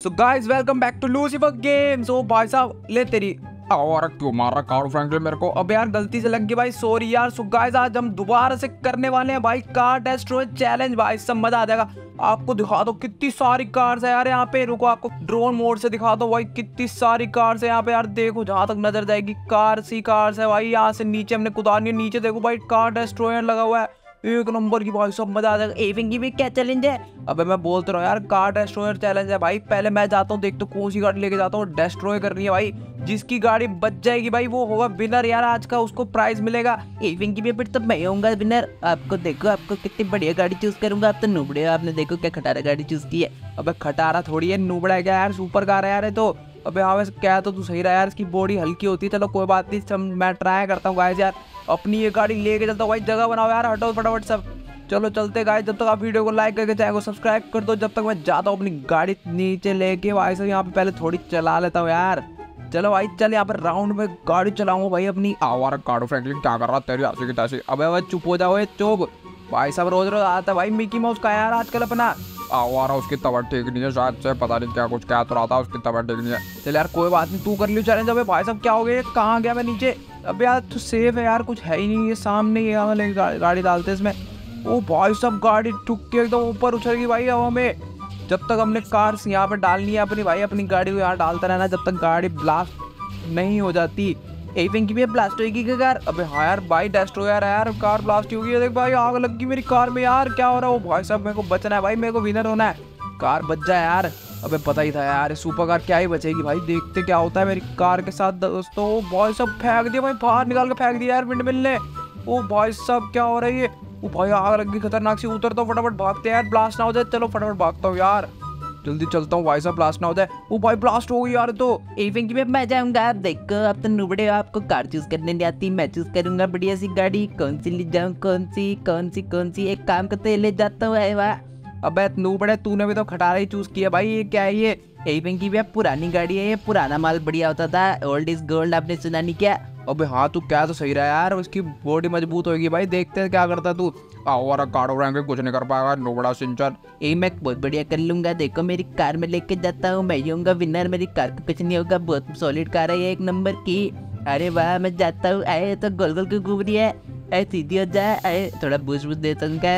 So guys welcome back to Lucifer games. ओ भाई साहब ले तेरी और क्यों मार रहा कार फ्रैंकलिन मेरे को। अब यार गलती से लग गई भाई, सॉरी यार। सो गाइस आज हम दोबारा से करने वाले हैं भाई कार डेस्ट्रॉय चैलेंज। भाई सब मजा आ जाएगा। आपको दिखा दो कितनी सारी कार्स है यार यहाँ पे। रुको आपको ड्रोन मोड से दिखा दो भाई कितनी सारी कार्स है यहाँ पे यार। देखो जहाँ तक नजर जाएगी कार्स ही कार्स है भाई। यहाँ से नीचे हमने कुदानी है, नीचे देखो भाई कार डेस्ट्रॉयर लगा हुआ है। एक नंबर की भाई सब मजा आ जाएगा। एविंग की भी क्या चैलेंज है? अबे मैं बोलता रहा यार कार डेस्ट्रॉयर चैलेंज है भाई। पहले मैं जाता हूँ, देख तो कौन सी गाड़ी लेके जाता हूँ। डेस्ट्रॉय करनी है भाई। जिसकी गाड़ी बच जाएगी भाई वो होगा विनर यार। आज का उसको प्राइज मिलेगा। एविंग की भी फिर तो मैं होऊंगा विनर। आपको देखो आपको कितनी बढ़िया गाड़ी चूज करूंगा। आप तो नुबड़े हो, आपने देखो क्या खटारा गाड़ी चूज की है। अबे खटारा थोड़ी है, नुबड़ा है क्या यार, सुपर कार है यार। तो अबे हाँ वैसे क्या तो तू सही रहा यार, इसकी बॉडी हल्की होती है। चलो कोई बात नहीं, मैं ट्राई करता हूँ गाइस यार। अपनी ये गाड़ी लेके चलता हूँ भाई। जगह बनाओ यार, हटो फटाफट सब। चलो चलते गाइस। जब तक आप वीडियो को लाइक करके चैनल को सब्सक्राइब कर दो। जब तक मैं जाता हूँ अपनी गाड़ी नीचे लेके भाई साहब। यहाँ पे पहले थोड़ी चला लेता हूँ यार। चलो भाई चल यहाँ पर राउंड में गाड़ी चलाऊंगा भाई अपनी। आवारा कार फ्रैंकलिन क्या कर रहा तेरी ऐसी की तैसी। अबे भाई चुप हो जाओ चुप। भाई साहब रोज रोज आता भाई मिकी माउस का यार आजकल अपना। आवारा उसकी तबीयत ठीक नहीं है शायद से, पता नहीं क्या कुछ क्या तो रहा था, उसकी तबीयत ठीक नहीं है। चल यार कोई बात नहीं, तू कर लियो चैलेंज। अबे भाई साहब क्या हो गया, कहाँ गया मैं नीचे। अबे यार तू सेफ है यार, कुछ है ही नहीं। ये सामने ही वाले गाड़ी डालते इसमें। ओ भाई साहब गाड़ी ठुक के एकदम ऊपर उछल गई भाई हवा में। जब तक हमने कार्स यहाँ पे डालनी है अपनी भाई, अपनी गाड़ी को यहाँ डालता रहना जब तक गाड़ी ब्लास्ट नहीं हो जाती। एविंग की भी ब्लास्ट होगी क्या कार? अबे हाँ यार भाई डेस्ट्रॉयर है यार, कार ब्लास्ट होगी। देख भाई आग लग गई मेरी कार में यार, क्या हो रहा है। ओ भाई साहब मेरे को बचना है भाई, मेरे को विनर होना है। कार बच जाए यार। अबे पता ही था यार सुपर कार क्या ही बचेगी भाई। देखते क्या होता है मेरी कार के साथ दोस्तों। ओ भाई साहब फेंक दिया भाई, बाहर निकाल के फेंक दिया यार विंडमिल ने। ओ भाई साहब क्या हो रहा है ये। ओ भाई आग लग गई खतरनाक सी। उतर तो फटाफट भागते यार, ब्लास्ट ना हो जाए। चलो फटाफट भागता हूँ यार, जल्दी चलता हूँ भाई साहब, ब्लास्ट ना हो जाए। ओ भाई ब्लास्ट हो गई यार। तो एविंग में मैं जाऊंगा। आप देखो आप तो नुबड़े हो, आपको कार चूज करने नहीं आती। मैं चूज करूंगा बढ़िया सी गाड़ी। कौन सी ले जाऊं, कौन सी। एक काम करते हैं, ले जाता हूँ। वाह अबे नूबड़े तूने भी तो खटारा ही चूज किया भाई। ये क्या है ये? एविंग की भी पुरानी गाड़ी है, ये पुराना माल बढ़िया होता था। ओल्ड इज गोल्ड, आपने सुना नहीं क्या? अबे हाँ तू क्या तो सही रहा यार, उसकी बॉडी मजबूत होगी भाई। देखते हैं क्या करता तू। और काड़ो रंग कुछ नहीं कर पाएगा नोबड़ा सिंचन। मैं बहुत बढ़िया कर लूंगा। देखो मेरी कार में लेके जाता हूँ, मैं होऊंगा विनर। मेरी कार को कुछ नहीं होगा, बहुत सॉलिड कार है ये, एक नंबर की। अरे वाह मैं जाता हूँ। आए तो गोल गोल क्यों घूम रही है? अरे सीधी हो जाए। अरे थोड़ा बूस्ट देता हूँ।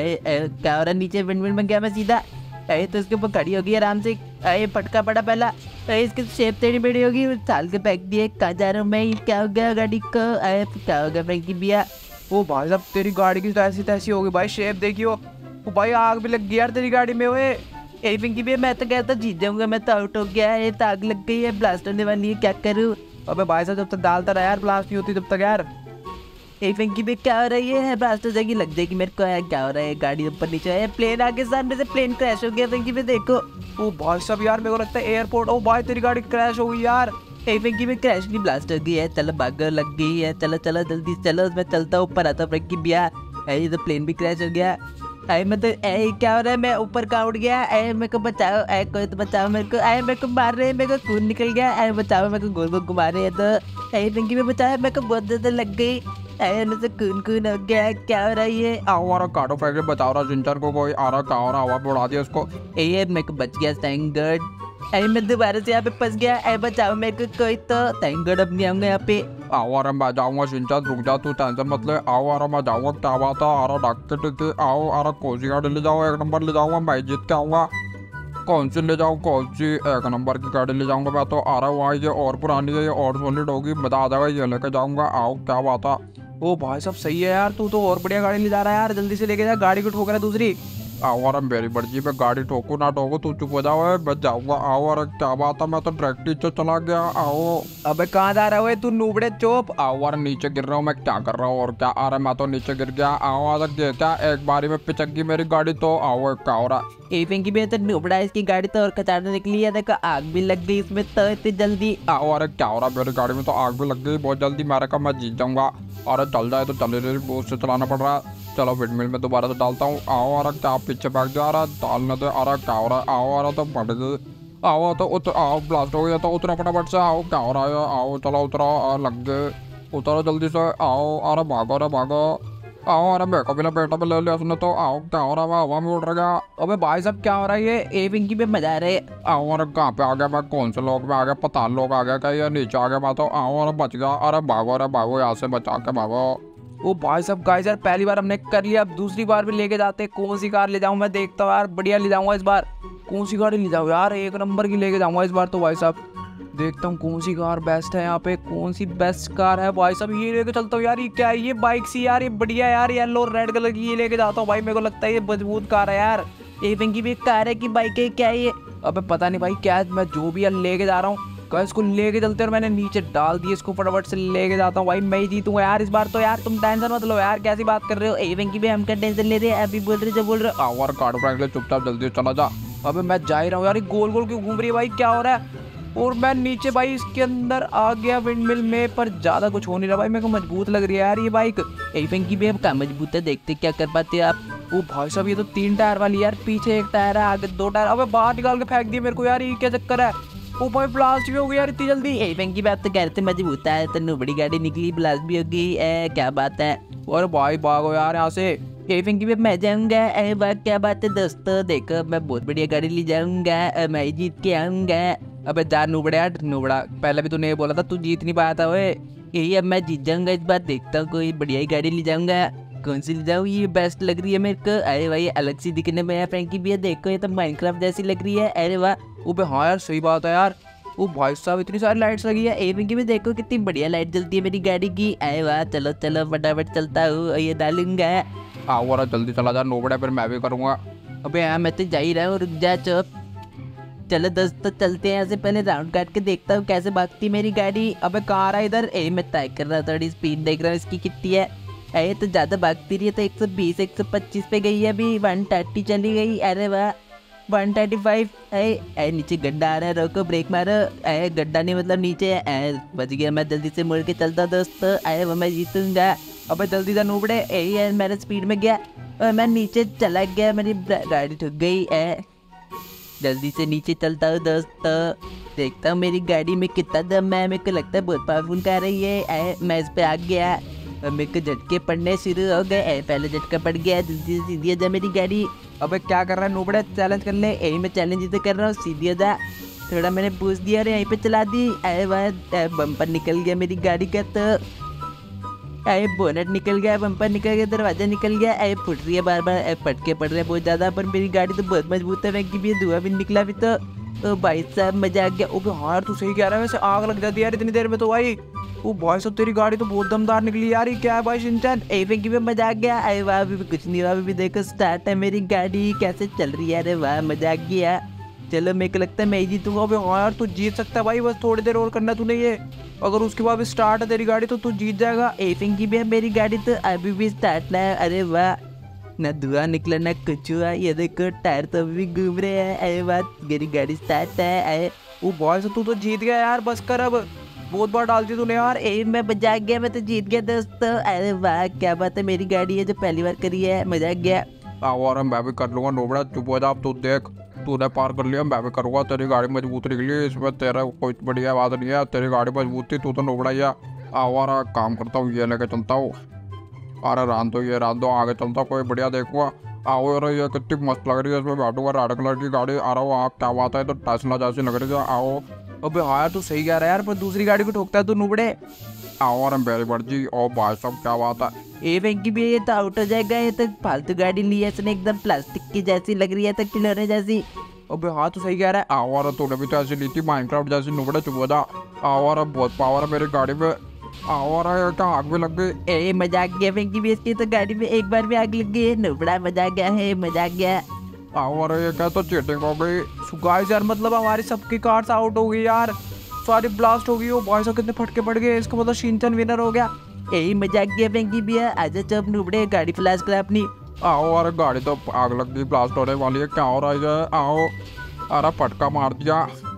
क्या हो रहा नीचे विंड में गया मैं सीधा। अरे तो इसके ऊपर खड़ी होगी आराम से। अरे पटका पड़ा पहला। अरे इसकी शेप तेरी बड़ी होगी। साल के पैक दिए, कहाँ जा रहा हूँ मैं? क्या हो गया गाड़ी को? अरे क्या हो गया फ्रैंकी भैया? ओ भाई साहब तेरी गाड़ी की तो ऐसी तैसी होगी भाई, शेप देखियो। ओ भाई आग भी लग गई यार तेरी गाड़ी में। ओए एविंग की भी मैं तो कहता जीत जाऊंगा, मैं तो आउट हो गया। ये तो आग लग गई है, ब्लास्ट होने वाली है, क्या करूँ? अबे भाई साहब जब तक डालता रहा यार, ब्लास्ट नहीं होती जब तक यार। एविंग की भी क्या हो रही है? ब्लास्ट हो जाएगी, लग जाएगी मेरे को। है क्या हो रहा है? गाड़ी ऊपर नीचे है, प्लेन आगे सामने से प्लेन क्रैश हो गया। एविंग की भी देखो। ओ भाई साहब यार मेरे को लगता है एयरपोर्ट। ओ भाई तेरी गाड़ी क्रैश हो गई यार। एविंग की भी क्रैश की ब्लास्ट हो गई है। चलो भागो, लग गई है। चलो चलो जल्दी चलो, मैं चलता हूँ ऊपर आता हूँ। फ्रैंकी भैया ये तो प्लेन भी क्रैश हो गया। अरे मैं तो क्या हो रहा है? मैं ऊपर का उड़ गया। अरे मेरे को बचाओ, कोई तो बचाओ मेरे को। अरे मेरे को मार रहे हैं, मेरे को खून निकल गया। अरे बचाओ मेरे को, गोल गोल घुमा रहे हैं। तो एविंग में बचाओ, मेरे को बहुत ज्यादा लग गई। अरे मुझे खून हो गया। क्या हो रहा है ये? आवारा काटो फैक्ट्री बचा रहा सिंचन को कोई आ रहा, क्या हो रहा? हवा पे उड़ा दिया उसको। ये मेरे को बच गया, थैंक गॉड। अरे मैं दोबारा से यहाँ पे फंस गया। अरे बचाओ मेरे को कोई तो। थैंक गॉड अब नहीं आऊंगा यहाँ पे। आओ आराम मैं जाऊंगा सिंचन, रुक जा तू, टेंशन मत ले। आओ आराम मैं जाऊंगा, क्या बात है? आ रहा डॉक्टर के। आओ आ रहा, कौन सी गाड़ी ले जाओ? एक नंबर ले जाऊंगा, मैं जीत के आऊंगा। कौन सी ले जाऊँ, कौन सी? एक नंबर की गाड़ी ले जाऊंगा मैं तो। आ रहा हुआ ये और पुरानी है, ये और सॉलिड होगी, मजा आ जाएगा। ये लेके जाऊंगा। आओ क्या बात है? ओ भाई साहब सही है यार, तू तो और बढ़िया गाड़ी ले जा रहा है यार। जल्दी से लेके जा, गाड़ी को ठोक रहा है दूसरी। आओ आराम मेरी मर्जी पे, गाड़ी ठोकू ना ठोकू तू चुप हो जाओ, बच जाऊंगा। आओ अरे क्या बात है, मैं तो डायरेक्ट नीचे चला गया। आओ अबे कहाँ जा रहा है तू नूबड़े चुप। आओ यार नीचे गिर रहा हूँ मैं, क्या कर रहा हूँ और क्या? आ रहा मैं तो नीचे गिर गया। आओ आ क्या एक बारी में पिचक गई मेरी गाड़ी तो। आओ क्या हो रहा? एविंग की भी तो नुबड़ा, इसकी गाड़ी तो और कचाड़ने निकली है। देखो आग भी लग गई इसमें तो इतनी जल्दी। आओ अरे क्या हो रहा? मेरी गाड़ी में तो आग भी लग गई बहुत जल्दी। मेरे का मैं जीत जाऊंगा। अरे चल जाए तो चले रही, बहुत से चलाना पड़ रहा है। चलो विंडमिल में दोबारा से डालता हूँ। आओ आ रहा, क्या पीछे भाग जा रहा? डालने दे। आ रहा क्या हो रहा है? आओ आ रहा तो फट गई। आओ तो उतर, आओ ब्लास्ट हो गया तो उतरा फटाफट से। आओ क्या हो रहा है? आओ चलो उतरो, लग गए। उतरो जल्दी से। आओ आ रहा, भागो रे भागो। आओ, अरे मेरे को भी लपेटा में ले लिया उसने तो। आओ, क्या हो रहा है, हवा में उड़ रहा गया। अबे भाई साहब क्या हो रहा है ये? ए पिंकी पे मजा आ रहा है। आओ, अरे कहाँ पे आ गया मैं? कौन से लोग में आ गया? पठान लोग आ गया क्या? ये नीचे आ गया मैं तो। आओ, अरे बच गया। अरे भागो यहाँ से, बचा के भागो। ओ भाई साहब गाइस यार, पहली बार हमने कर लिया, अब दूसरी बार भी लेके जाते। कौन सी कार ले जाऊं मैं? देखता हूँ यार, बढ़िया ले जाऊंगा इस बार। कौन सी गाड़ी ले जाऊँ यार? एक नंबर की लेके जाऊंगा इस बार तो भाई साहब। देखता हूँ कौन सी कार बेस्ट है यहाँ पे, कौन सी बेस्ट कार है भाई साहब। ये लेके चलता हूँ यार। ये क्या है? ये बाइक सी यार, ये बढ़िया यार, येलो रेड कलर की ये लेके जाता हूँ भाई। मेरे को लगता है ये मजबूत कार है यार। ए पिंकी पे कार है कि बाइक है, क्या है ये? अबे पता नहीं भाई क्या है, मैं जो भी यार लेके जा रहा हूँ। कल इसको लेके चलते और मैंने नीचे डाल दिए इसको, फटाफट से लेके जाता हूँ भाई। मैं ही जीतूंगा यार इस बार तो। यार तुम टेंशन मत लो यार, कैसी बात कर रहे हो? ए पिंकी पे हम क्या टेंशन ले रहे हैं, अभी बोल रहे जो बोल रहे हो। आओ यार, कार्ड फ्रैंक ले, चुपचाप जल्दी चला जा। अबे मैं जा ही रहा हूँ यार। ये गोल गोल क्यों घूम रही है भाई? क्या हो रहा है? और मैं नीचे भाई इसके अंदर आ गया विंडमिल में, पर ज्यादा कुछ हो नहीं रहा भाई। मेरे को मजबूत लग रही है यार ये बाइक। ए पिंकी पे अब कहाँ मजबूत है, देखते क्या कर पाते हैं आप। ओ भाई साहब, ये तो 3 टायर वाली यार, पीछे 1 टायर है, आगे 2 टायर। अबे बाहर निकाल के फेंक दिए मेरे को यार, ये क्या चक्कर है? ओ भाई ब्लास्ट भी हो गई यार इतनी जल्दी। ए पिंकी पे आप तो कह रहे थे मजबूत है, तो बड़ी गाड़ी निकली, ब्लास्ट भी होगी, क्या बात है। और भाई भागो यार यहाँ से। ए पिंकी पे मैं जाऊंगा, अरे वाह क्या बात है दोस्तों, देखो मैं बहुत बढ़िया गाड़ी ले जाऊंगा, मैं ही जीत के आऊंगा। अबे जा नुबड़े यार, नुबड़ा, पहले भी तूने ये बोला था, तू जीत नहीं पाया था ओए। यही अब मैं जीत जाऊंगा इस बार, देखता हूँ कोई बढ़िया ही गाड़ी ले जाऊंगा। कौन सी ले जाऊँ? ये बेस्ट लग रही है मेरे को। अरे भाई अलग सी दिखने में है फ्रैंकी भैया, देखो ये तो माइनक्राफ्ट जैसी लग रही है। अरे वाह। ओबे हाँ यार, सही बात है यार। ओ भाई साहब, इतनी सारी लाइट्स लगी है। ए पिंकी में देखो कितनी बढ़िया लाइट जलती है मेरी गाड़ी की। अरे वाह, चलो चलो फटाफट चलता हूँ, ये डालूंगा। आओ यार जल्दी चला जा नोबड़े, फिर मैं भी करूँगा। अबे हाँ मैं तो जा ही रहा हूँ, रुक जा चुप। चलो दोस्तों चलते हैं यहाँ से, पहले राउंड काट के देखता हूँ कैसे भागती मेरी गाड़ी। अबे कहाँ आ रहा है इधर? मैं तय कर रहा था, थोड़ी स्पीड देख रहा हूँ इसकी कितनी है। अरे तो ज़्यादा भागती रही है, तो 120 125 पे गई है अभी, 130 चली गई। अरे वाह 135। अरे नीचे गड्ढा आ रहा है, रोको ब्रेक मारो। अरे गड्ढा नहीं मतलब नीचे है, बच गया मैं, जल्दी से मुड़ के चलता दोस्तों। अरे वो मैं जीतूंगा। अबे जल्दी जा नोबड़े। यही है, मेरे स्पीड में गया और मैं नीचे चला गया, मेरी गाड़ी ठुक गई। जल्दी से नीचे चलता हूँ दोस्तों, देखता हूँ मेरी गाड़ी में कितना दम है। मेरे को लगता है बहुत पावरफुल कार है ये। मैं इस पे आ गया और मेरे को झटके पड़ने शुरू हो गए। पहले झटका पड़ गया, जल्दी से सीधी जा मेरी गाड़ी। अबे क्या कर रहा है नोबड़े? चैलेंज कर ले। यही मैं चैलेंज तो कर रहा हूँ, सीधी जा। थोड़ा मैंने पूछ दिया और यहीं पे चला दी। अरे वाह बम्पर निकल गया मेरी गाड़ी का, तो अरे बोनट निकल गया, बम्पर निकल गया, दरवाजा निकल गया। अरे फुट रही है बार बार, पटके पड़ रहे हैं बहुत ज़्यादा, पर मेरी गाड़ी तो बहुत मजबूत है कि भी धुआं भी निकला भी तो भाई साहब मजा आ गया। ओके हाँ यार, तू सही कह रहा है, वैसे आग लग जाती है यार इतनी देर में तो भाई। ओ भाई साहब तेरी गाड़ी तो बहुत दमदार निकली यार। ये क्या है भाई शिनचैन? ए पिंकी में मजा आ गया। अरे वाह अभी भी कुछ नहीं हुआ, अभी भी देखो स्टार्ट है मेरी गाड़ी, कैसे चल रही है। अरे वाह मजा आ गया। चलो मेरे को लगता है मैं ही जीतूंगा। अबे हाँ यार, तू जीत सकता है भाई, बस थोड़ी देर और करना तूने ये। अगर उसके बाद भी स्टार्ट है तेरी गाड़ी तो तू जीत जाएगा। ए पिंकी भी मेरी गाड़ी तो अभी भी स्टार्ट है। अरे वाह, ना धुआं निकला ना कुछ हुआ, ये देखो टायर तो अभी भी घूम रहे हैं। अरे वाह मेरी गाड़ी स्टार्ट है। अरे ओ भाई साहब तू तो जीत गया यार, बस कर अब, बहुत बार डालती तूने यार। मैं बजा गया, मैं तो जीत गया दोस्तों। अरे वाह क्या बात है, मेरी गाड़ी है जो पहली बार करी है, मजा आ गया। और मैं भी कर लूंगा नोबड़ा, चुप हो जा। तू देख, तूने पार कर लिया, मैं भी करूँगा। तेरी गाड़ी मजबूत निकली, इसमें तेरा कोई बढ़िया बात नहीं है। तेरी गाड़ी मजबूत थी, तू तो नोबड़ा ही है। और काम करता हूँ, ये लेके चलता हूँ। अरे रान दो, ये रान दो, आगे चलता कोई बढ़िया देखूंगा। आओ यार, ये कितनी मस्त लग रही है, इसमें बैठूंगा, रेड कलर की गाड़ी। आ रहा हूँ, आप क्या बात है, तो टेस्ला जैसी लग रही है। आओ। अबे हाँ यार, तू सही कह रहा है यार, पर दूसरी गाड़ी को ठोकता है तू नूबड़े। आओ और मेरी मर्जी। ओ भाई साहब क्या बात है? ए वेंकी भी ये तो आउट हो जाएगा, ये तो फालतू गाड़ी ली है इसने, एकदम प्लास्टिक की जैसी लग रही है, तो खिलौने जैसी। अबे हाँ तू सही कह रहा है। आओ और तूने भी तो ऐसी ली थी माइनक्राफ्ट जैसी, नूबड़े चुप हो जा। आओ और बहुत पावर है मेरी गाड़ी में। आओ और क्या आग भी लग गई। ए मजाक गया वेंकी भी, इसकी तो गाड़ी में एक बार भी आग लग गई है, नूबड़ा मजाक गया है, मजाक गया। आओ और ये क्या, तो चीटिंग हो गई। गाइस यार मतलब हमारी सबकी कार्स आउट हो गई यार, सारी ब्लास्ट हो गई। ओ भाई साहब कितने फटके पड़ गए, इसका मतलब शिनचैन विनर हो गया। यही मजाक गया वेंकी भैया, आजा चुप नूबड़े, गाड़ी फ्लैश कर अपनी। आओ और गाड़ी तो आग लग गई, ब्लास्ट होने वाली है, क्या हो रहा है? आओ। अरे फटका मार दिया।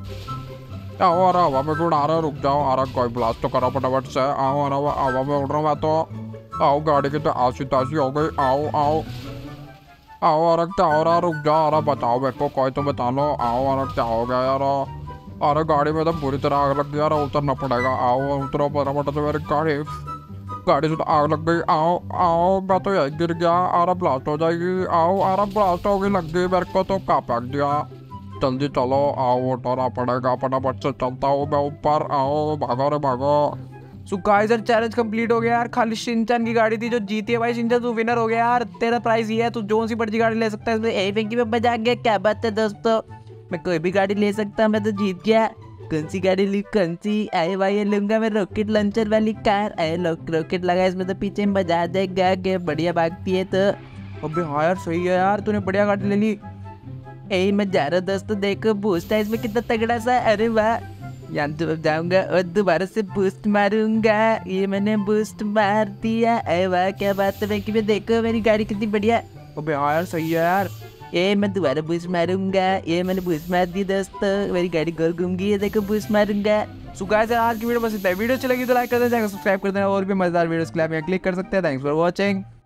आओ और हवा में उड़ा रहा, रुक जाओ। अरे कोई ब्लास्ट तो करो फटाफट से। आओ और हवा में उड़ रहा हूँ मैं तो। आओ गाड़ी की तो आसी तासी हो गई। आओ आओ आओ। और क्या हो रहा, रुक जाओ। अरे बताओ मेरे को, कोई तो बता लो। आओ और क्या हो गया यार? अरे गाड़ी में तो बुरी तरह आग लग गया, उतरना पड़ेगा। आओ उतरो फटाफट से मेरी गाड़ी। गाड़ी से तो आग लग गई। आओ आओ, मैं तो यही गिर गया। आरा ब्लास्ट हो जाएगी। आओ, आरा ब्लास्ट हो गई, लग गई मेरे को तो। कहाँ फेंक दिया? जल्दी चलो, आओ उठाना पड़ेगा, फटाफट से चलता हूँ मैं ऊपर। आओ, भागो रे भागो। सो गाइस यार चैलेंज कंप्लीट हो गया यार। खाली शिनचैन की गाड़ी थी जो जीती है भाई। शिनचैन तू विनर हो गया यार। तेरा प्राइस ये है, तू जो सी मर्जी गाड़ी ले सकता है इसमें। ए वेंकी में मजा आ गया, क्या बात है दोस्तों, मैं कोई भी गाड़ी ले सकता हूँ, मैं तो जीत गया। कौन सी गाड़ी ली, कौन सी? अरे भाई ये लूंगा मैं रॉकेट लॉन्चर वाली कार। अरे रॉकेट लगा इसमें तो पीछे मजा आ जाएगा, के बढ़िया भागती है तो। अबे हाँ यार सही है यार, तूने बढ़िया गाड़ी ले ली। ए मैं जा रहा हूँ दोस्तों, देखो बूस्ट है इसमें कितना तगड़ा सा। अरे वाह, यहाँ तो जाऊंगा और दोबारा से बूस्ट मारूंगा। ये मैंने बूस्ट मार दिया। अरे वाह क्या बात है वेंकी में, देखो मेरी गाड़ी कितनी बढ़िया। अबे हाँ यार सही है यार। ये मैं दोबारा बूस्ट मारूंगा। ये मैंने बूस्ट मार दी दोस्तों, मेरी गाड़ी गोल घूम गई है, देखो बूस्ट मारूंगा। सो गाइस आज की वीडियो बस इतना है। वीडियो अच्छी लगी तो लाइक कर देना, चैनल सब्सक्राइब कर देना और भी मजेदार वीडियोस के लिए आप यहाँ क्लिक कर सकते हैं। Thanks for watching.